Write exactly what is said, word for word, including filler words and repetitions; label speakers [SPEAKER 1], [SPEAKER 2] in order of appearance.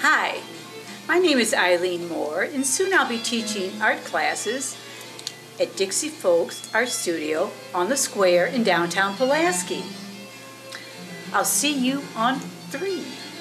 [SPEAKER 1] Hi, my name is Eileen Moore, and soon I'll be teaching art classes at Dixie Folks Art Studio on the Square in downtown Pulaski. I'll see you on three.